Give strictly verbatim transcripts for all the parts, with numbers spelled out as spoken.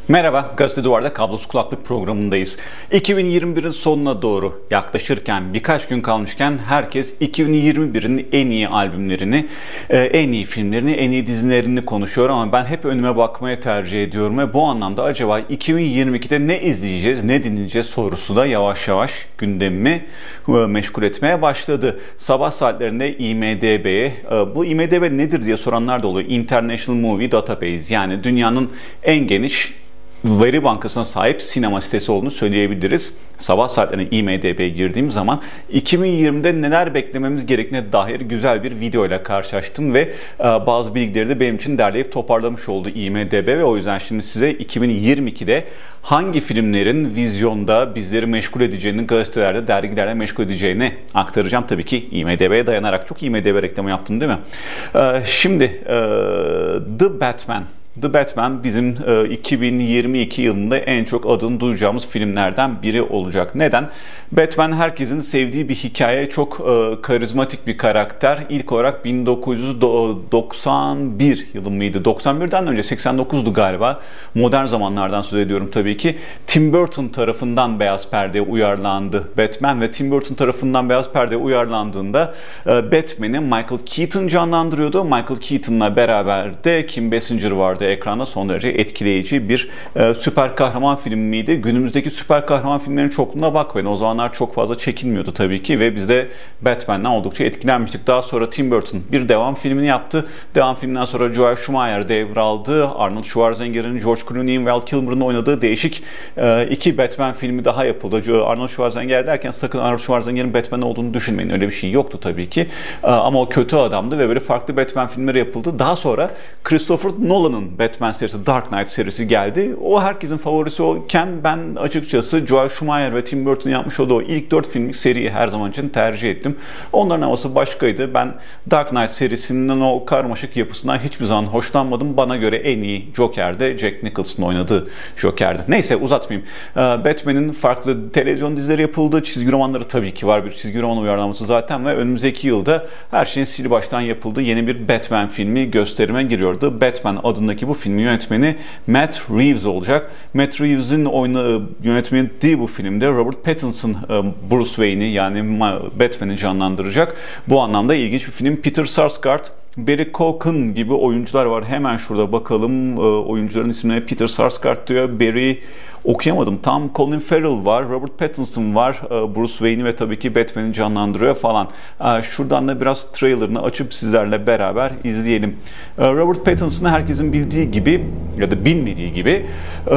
Merhaba, Gazete Duvar'da Kablosuz Kulaklık programındayız. iki bin yirmi birin sonuna doğru yaklaşırken, birkaç gün kalmışken herkes iki bin yirmi birin en iyi albümlerini, en iyi filmlerini, en iyi dizilerini konuşuyor ama ben hep önüme bakmaya tercih ediyorum ve bu anlamda acaba iki bin yirmi ikide ne izleyeceğiz, ne dinleyeceğiz sorusu da yavaş yavaş gündemimi meşgul etmeye başladı. Sabah saatlerinde I M D B'ye, bu I M D B nedir diye soranlar da oluyor. International Movie Database, yani dünyanın en geniş veri bankasına sahip sinema sitesi olduğunu söyleyebiliriz. Sabah saatlerine I M D B'ye girdiğim zaman iki bin yirmide neler beklememiz gerektiğine dair güzel bir video ile karşılaştım ve bazı bilgileri de benim için derleyip toparlamış oldu I M D B ve o yüzden şimdi size iki bin yirmi ikide hangi filmlerin vizyonda bizleri meşgul edeceğini, gazetelerde, dergilerde meşgul edeceğini aktaracağım. Tabii ki I M D B'ye dayanarak. Çok I M D B reklamı yaptım değil mi? Şimdi The Batman. The Batman bizim iki bin yirmi iki yılında en çok adını duyacağımız filmlerden biri olacak. Neden? Batman herkesin sevdiği bir hikaye, çok karizmatik bir karakter. İlk olarak bin dokuz yüz doksan bir yılı mıydı? doksan birden önce seksen dokuzdu galiba. Modern zamanlardan söz ediyorum tabii ki. Tim Burton tarafından beyaz perdeye uyarlandı Batman ve Tim Burton tarafından beyaz perdeye uyarlandığında Batman'i Michael Keaton canlandırıyordu. Michael Keaton'la beraber de Kim Basinger vardı ekranda. Son derece etkileyici bir e, süper kahraman filmiydi. Günümüzdeki süper kahraman filmlerin çokluğuna bakmayın. O zamanlar çok fazla çekilmiyordu tabii ki ve biz de Batman'den oldukça etkilenmiştik. Daha sonra Tim Burton bir devam filmini yaptı. Devam filminden sonra Joel Schumacher devraldı. Arnold Schwarzenegger'in, George Clooney'in, Val Kilmer'ın oynadığı değişik e, iki Batman filmi daha yapıldı. Arnold Schwarzenegger derken sakın Arnold Schwarzenegger'in Batman olduğunu düşünmeyin. Öyle bir şey yoktu tabii ki. E, ama o kötü adamdı ve böyle farklı Batman filmleri yapıldı. Daha sonra Christopher Nolan'ın Batman serisi, Dark Knight serisi geldi. O herkesin favorisi olken ben açıkçası Joel Schumacher ve Tim Burton yapmış olduğu o ilk dört filmlik seriyi her zaman için tercih ettim. Onların havası başkaydı. Ben Dark Knight serisinin o karmaşık yapısından hiçbir zaman hoşlanmadım. Bana göre en iyi Joker de Jack Nicholson'ın oynadığı Joker'di. Neyse uzatmayayım. Batman'in farklı televizyon dizileri yapıldı. Çizgi romanları tabii ki var. Bir çizgi roman uyarlaması zaten ve önümüzdeki yılda her şeyin sil baştan yapıldığı yeni bir Batman filmi gösterime giriyordu. Batman adındaki bu filmin yönetmeni Matt Reeves olacak. Matt Reeves'in oyunu yönetmeni bu filmde Robert Pattinson Bruce Wayne'i, yani Batman'i canlandıracak. Bu anlamda ilginç bir film. Peter Sarsgaard, Barry Keoghan gibi oyuncular var. Hemen şurada bakalım. Oyuncuların isimleri Peter Sarsgaard diyor. Barry okuyamadım. Tam Colin Farrell var, Robert Pattinson var, Bruce Wayne'i ve tabii ki Batman'i canlandırıyor falan. Şuradan da biraz trailerını açıp sizlerle beraber izleyelim. Robert Pattinson'ı herkesin bildiği gibi ya da bilmediği gibi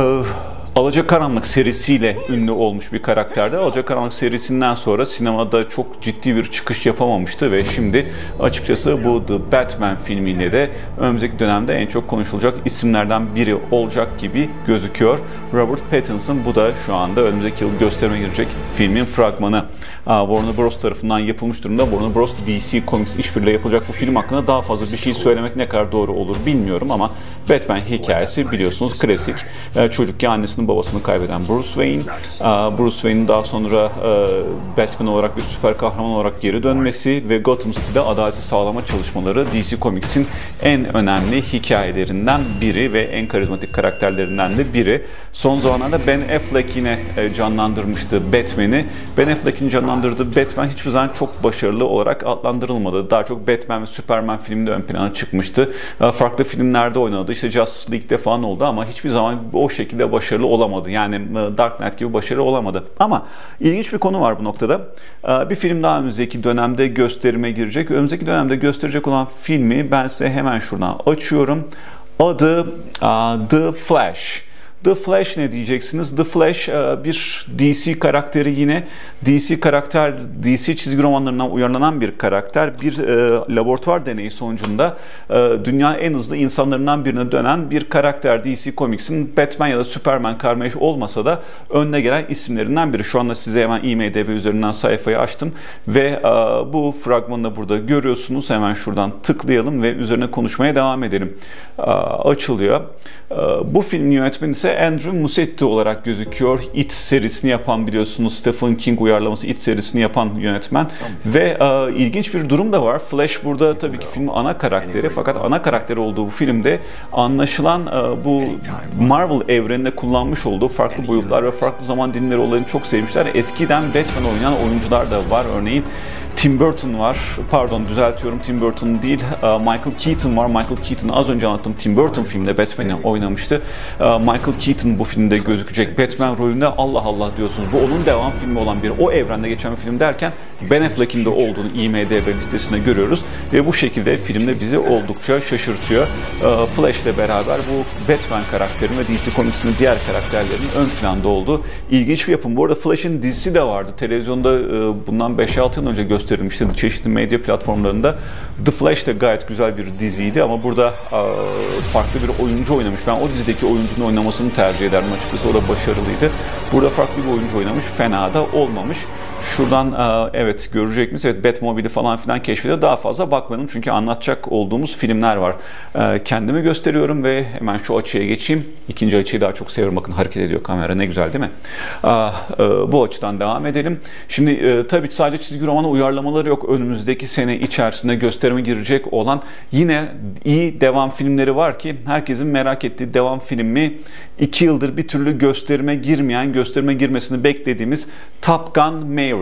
Alacakaranlık serisiyle ünlü olmuş bir karakterdi. Alacakaranlık serisinden sonra sinemada çok ciddi bir çıkış yapamamıştı ve şimdi açıkçası bu The Batman filmiyle de önümüzdeki dönemde en çok konuşulacak isimlerden biri olacak gibi gözüküyor. Robert Pattinson, bu da şu anda önümüzdeki yıl gösterime girecek filmin fragmanı. Warner Bros tarafından yapılmış durumda. Warner Bros D C Comics işbirliği yapılacak bu film hakkında daha fazla bir şey söylemek ne kadar doğru olur bilmiyorum ama Batman hikayesi biliyorsunuz klasik. Çocukken annesinin babasını kaybeden Bruce Wayne. Bruce Wayne'in daha sonra Batman olarak bir süper kahraman olarak geri dönmesi ve Gotham City'de adaleti sağlama çalışmaları D C Comics'in en önemli hikayelerinden biri ve en karizmatik karakterlerinden de biri. Son zamanlarda Ben Affleck yine canlandırmıştı Batman'i. Ben Affleck'in canlandırdığı Batman hiçbir zaman çok başarılı olarak adlandırılmadı. Daha çok Batman ve Superman filminde ön plana çıkmıştı. Farklı filmlerde oynadı. İşte Justice League'de falan oldu ama hiçbir zaman o şekilde başarılı olamadı. Yani Dark Knight gibi başarılı olamadı. Ama ilginç bir konu var bu noktada. Bir film daha önümüzdeki dönemde gösterime girecek. Önümüzdeki dönemde gösterecek olan filmi ben size hemen şuradan açıyorum. Adı The Flash. The Flash ne diyeceksiniz? The Flash bir D C karakteri yine. D C karakter, D C çizgi romanlarından uyarlanan bir karakter. Bir e, laboratuvar deneyi sonucunda e, dünyanın en hızlı insanlarından birine dönen bir karakter. D C Comics'in Batman ya da Superman karmaşık olmasa da önüne gelen isimlerinden biri. Şu anda size hemen I M D B üzerinden sayfayı açtım ve e, bu fragmanı da burada görüyorsunuz. Hemen şuradan tıklayalım ve üzerine konuşmaya devam edelim. E, açılıyor. E, bu filmin yönetmeni ise ise Andrew Muschietti olarak gözüküyor. It serisini yapan, biliyorsunuz Stephen King uyarlaması It serisini yapan yönetmen. Ve e, ilginç bir durum da var. Flash burada tabii ki filmin ana karakteri, fakat ana karakteri olduğu bu filmde anlaşılan e, bu Marvel evreninde kullanmış olduğu farklı boyutlar ve farklı zaman dilimleri olayını çok sevmişler. Eskiden Batman oynayan oyuncular da var. Örneğin Tim Burton var. Pardon, düzeltiyorum. Tim Burton değil. Michael Keaton var. Michael Keaton, az önce anlattığım Tim Burton filmde Batman'i oynamıştı. Michael Keaton bu filmde gözükecek. Batman rolünde Allah Allah diyorsunuz. Bu onun devam filmi olan bir, o evrende geçen bir film derken Ben Affleck'in de olduğunu I M D B listesinde görüyoruz. Ve bu şekilde filmde bizi oldukça şaşırtıyor. Flash ile beraber bu Batman karakterinin ve D C Comics'in diğer karakterlerinin ön planda olduğu ilginç bir yapım. Bu arada Flash'in dizisi de vardı. Televizyonda bundan beş altı yıl önce gösterilmişti çeşitli medya platformlarında. The Flash de gayet güzel bir diziydi ama burada farklı bir oyuncu oynamış. Ben o dizideki oyuncunun oynamasını tercih ederdim açıkçası. O da başarılıydı. Burada farklı bir oyuncu oynamış. Fena da olmamış. Şuradan evet görecek miyiz? Evet, Batmobile'i falan filan keşfediyor. Daha fazla bakmadım çünkü anlatacak olduğumuz filmler var. Kendimi gösteriyorum ve hemen şu açıya geçeyim. İkinci açıyı daha çok seviyorum. Bakın hareket ediyor kamera. Ne güzel değil mi? Bu açıdan devam edelim. Şimdi tabii sadece çizgi romanı uyarlamaları yok. Önümüzdeki sene içerisinde gösterime girecek olan yine iyi devam filmleri var ki herkesin merak ettiği devam filmi, iki yıldır bir türlü gösterime girmeyen, gösterime girmesini beklediğimiz Top Gun Maverick.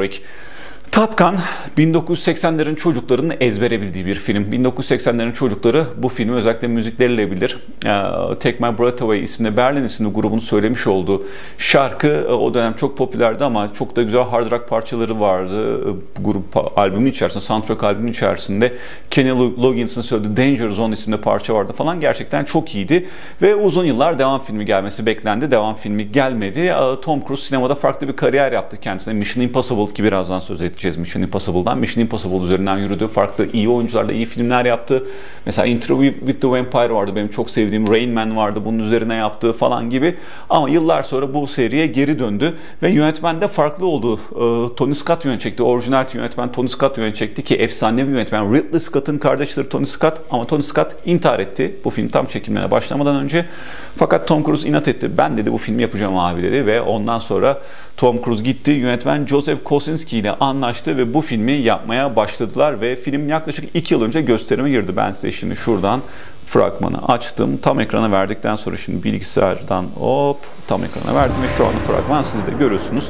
Top Gun, bin dokuz yüz seksenlerin çocuklarının ezbere bildiği bir film. bin dokuz yüz seksenlerin çocukları bu filmi özellikle müzikleriyle bilir. Take My Breath Away isimli, Berlin isimli grubun söylemiş olduğu şarkı o dönem çok popülerdi ama çok da güzel hard rock parçaları vardı. Grup albümün içerisinde, soundtrack albümün içerisinde Kenny Loggins'in söylediği Danger Zone isimli parça vardı falan. Gerçekten çok iyiydi ve uzun yıllar devam filmi gelmesi beklendi. Devam filmi gelmedi. Tom Cruise sinemada farklı bir kariyer yaptı kendisine. Mission Impossible ki birazdan söz edeceğiz. Mission Impossible'dan. Mission Impossible üzerinden yürüdü. Farklı iyi oyuncularla iyi filmler yaptı. Mesela Interview with the Vampire vardı. Benim çok sevdiğim. Rain Man vardı. Bunun üzerine yaptığı falan gibi. Ama yıllar sonra bu seriye geri döndü. Ve yönetmen de farklı oldu. Ee, Tony Scott yönetecekti. Orijinal yönetmen Tony Scott yönetecekti ki efsanevi yönetmen. Ridley Scott'ın kardeşidir Tony Scott. Ama Tony Scott intihar etti. Bu film tam çekimlerine başlamadan önce. Fakat Tom Cruise inat etti. Ben dedi bu filmi yapacağım abi dedi. Ve ondan sonra Tom Cruise gitti. Yönetmen Joseph Kosinski ile anlaştı ve bu filmi yapmaya başladılar ve film yaklaşık iki yıl önce gösterime girdi. Ben size şimdi şuradan fragmanı açtım. Tam ekrana verdikten sonra şimdi bilgisayardan hop tam ekrana verdim ve şu anda fragman siz de görüyorsunuz.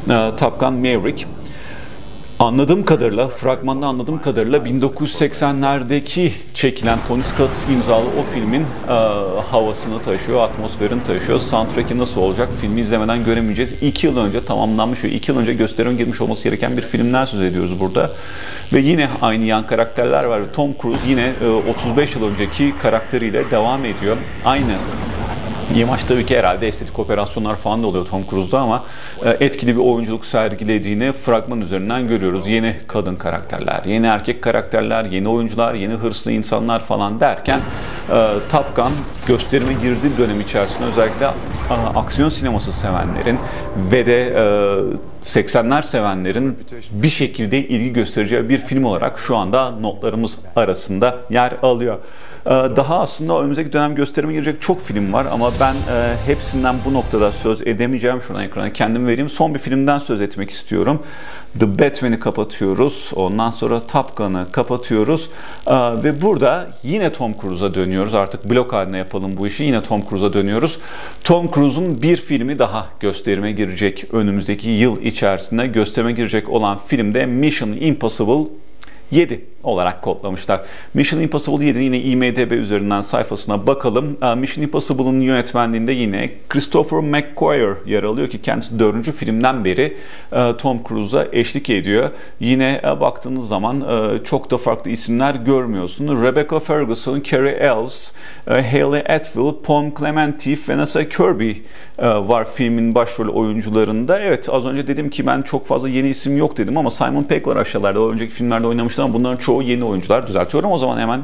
Top Gun Maverick. Anladığım kadarıyla, fragmanda anladığım kadarıyla bin dokuz yüz seksenlerdeki çekilen Tony Scott imzalı o filmin e, havasını taşıyor, atmosferini taşıyor. Soundtrack'i nasıl olacak? Filmi izlemeden göremeyeceğiz. İki yıl önce tamamlanmış ve iki yıl önce gösterime girmiş olması gereken bir filmden söz ediyoruz burada. Ve yine aynı yan karakterler var. Tom Cruise yine e, otuz beş yıl önceki karakteriyle devam ediyor. Aynı İmaj tabii ki herhalde estetik operasyonlar falan da oluyor Tom Cruise'da ama etkili bir oyunculuk sergilediğini fragman üzerinden görüyoruz. Yeni kadın karakterler, yeni erkek karakterler, yeni oyuncular, yeni hırslı insanlar falan derken Top Gun gösterime girdiği dönem içerisinde özellikle aksiyon sineması sevenlerin ve de seksenler sevenlerin bir şekilde ilgi göstereceği bir film olarak şu anda notlarımız arasında yer alıyor. Daha aslında önümüzdeki dönem gösterime girecek çok film var ama ben hepsinden bu noktada söz edemeyeceğim. Şuradan ekrana kendim vereyim. Son bir filmden söz etmek istiyorum. The Batman'i kapatıyoruz. Ondan sonra Top Gun'ı kapatıyoruz. Ve burada yine Tom Cruise'a dönüyoruz. Artık blok haline yapalım bu işi. Yine Tom Cruise'a dönüyoruz. Tom Cruise'un bir filmi daha gösterime girecek. Önümüzdeki yıl içerisinde gösterime girecek olan filmde Mission Impossible yedi olarak kodlamışlar. Mission Impossible yedi yine I M D B üzerinden sayfasına bakalım. Mission Impossible'ın yönetmenliğinde yine Christopher McQuarrie yer alıyor ki kendisi dördüncü filmden beri Tom Cruise'a eşlik ediyor. Yine baktığınız zaman çok da farklı isimler görmüyorsunuz. Rebecca Ferguson, Carrie Ells, Hayley Atwell, Pom Klementieff, Vanessa Kirby var filmin başrol oyuncularında. Evet, az önce dedim ki ben çok fazla yeni isim yok dedim ama Simon Pegg var aşağılarda. O önceki filmlerde oynamıştı ama bunların çoğu yeni oyuncular. Düzeltiyorum o zaman hemen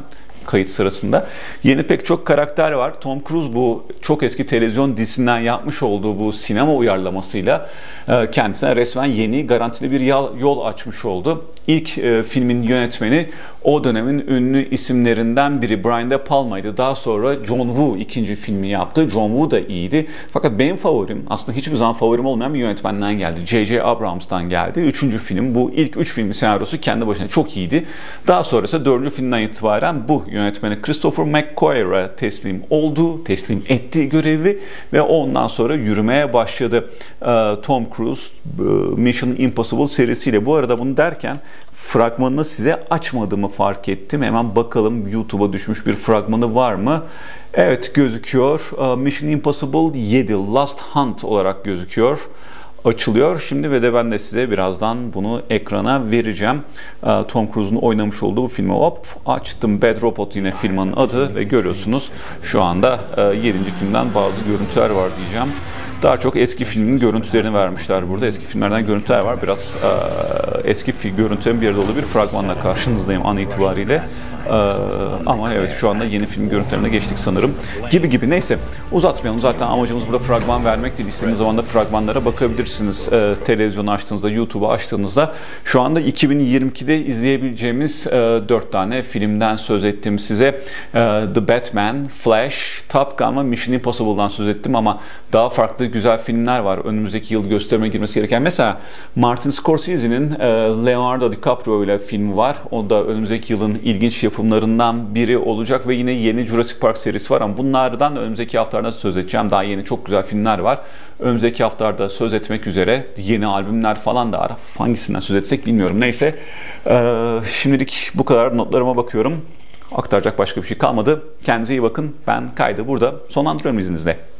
kayıt sırasında. Yeni pek çok karakter var. Tom Cruise bu çok eski televizyon dizisinden yapmış olduğu bu sinema uyarlamasıyla kendisine resmen yeni garantili bir yol açmış oldu. İlk e, filmin yönetmeni o dönemin ünlü isimlerinden biri Brian De Palma'ydı. Daha sonra John Woo ikinci filmi yaptı. John Woo da iyiydi. Fakat benim favorim, aslında hiçbir zaman favorim olmayan bir yönetmenden geldi. J J Abrams'tan geldi. Üçüncü film, bu ilk üç filmin senaryosu kendi başına çok iyiydi. Daha sonra ise dördüncü filmden itibaren bu yönetmeni Christopher McQuarrie'a teslim oldu, teslim etti görevi ve ondan sonra yürümeye başladı. Tom Cruise Mission Impossible serisiyle. Bu arada bunu derken fragmanını size açmadığımı fark ettim. Hemen bakalım YouTube'a düşmüş bir fragmanı var mı? Evet, gözüküyor. Mission Impossible yedi Last Hunt olarak gözüküyor. Açılıyor şimdi ve de ben de size birazdan bunu ekrana vereceğim. Tom Cruise'un oynamış olduğu bu filmi hop açtım. Bad Robot yine filmin adı ve görüyorsunuz şu anda yedinci filmden bazı görüntüler var diyeceğim. Daha çok eski filmin görüntülerini vermişler burada. Eski filmlerden görüntüler var. Biraz e, eski film görüntülerin bir arada olduğu bir fragmanla karşınızdayım an itibariyle. E, ama evet şu anda yeni film görüntülerine geçtik sanırım. Gibi gibi. Neyse uzatmayalım. Zaten amacımız burada fragman vermek değil. İstediğiniz zaman da fragmanlara bakabilirsiniz. E, televizyonu açtığınızda, YouTube'u açtığınızda. Şu anda iki bin yirmi ikide izleyebileceğimiz e, dört tane filmden söz ettim size. E, The Batman, Flash, Top Gun ve Mission Impossible'dan söz ettim ama daha farklı güzel filmler var. Önümüzdeki yıl gösterime girmesi gereken. Mesela Martin Scorsese'nin e, Leonardo DiCaprio ile filmi var. O da önümüzdeki yılın ilginç yapımlarından biri olacak ve yine yeni Jurassic Park serisi var ama bunlardan önümüzdeki haftalarda söz edeceğim. Daha yeni çok güzel filmler var. Önümüzdeki haftalarda söz etmek üzere yeni albümler falan da var. Hangisinden söz etsek bilmiyorum. Neyse. E, şimdilik bu kadar, notlarıma bakıyorum. Aktaracak başka bir şey kalmadı. Kendinize iyi bakın. Ben kaydı burada sonlandırıyorum izninizle.